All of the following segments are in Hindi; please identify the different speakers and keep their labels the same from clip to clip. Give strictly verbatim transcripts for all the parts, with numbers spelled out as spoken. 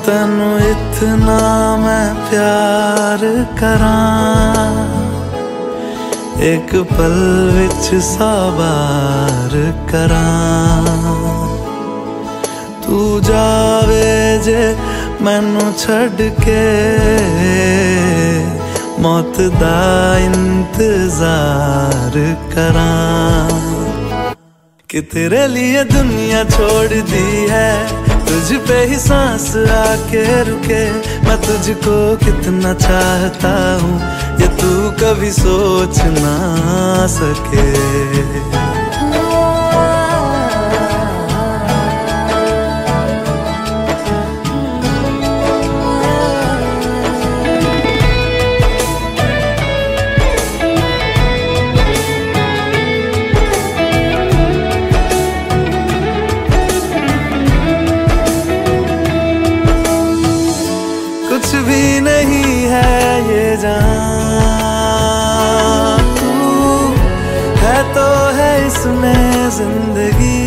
Speaker 1: तेनू इतना मैं प्यार करां, एक पल विच सौ बार करां। तू जावे जे मैनू छड़ के, मौत दा इंतजार करां। कि तेरे लिए दुनिया छोड़ दी है, तुझ पे ही सांस आके रुके। मैं तुझको कितना चाहता हूँ ये तू कभी सोच ना सके। कुछ भी नहीं है ये जान, तू है तो है इसमें जिंदगी।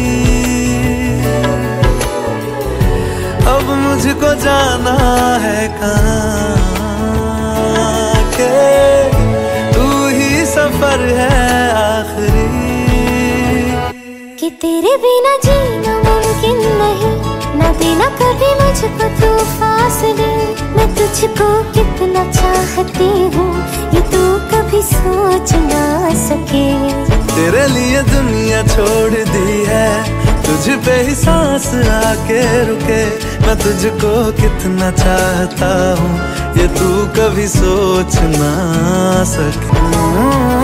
Speaker 1: अब मुझको जाना है कहाँ के, तू ही सफर है आखिरी।
Speaker 2: कि तेरे बिना जीना मुमकिन नहीं, ना देना कभी मुझको तू फासले। मैं तुझको कितना चाहती हूँ ये तू कभी सोच ना सके।
Speaker 1: तेरे लिए दुनिया छोड़ दी है, तुझ पे ही सांस आके रुके। मैं तुझको कितना चाहता हूँ ये तू कभी सोच ना सके।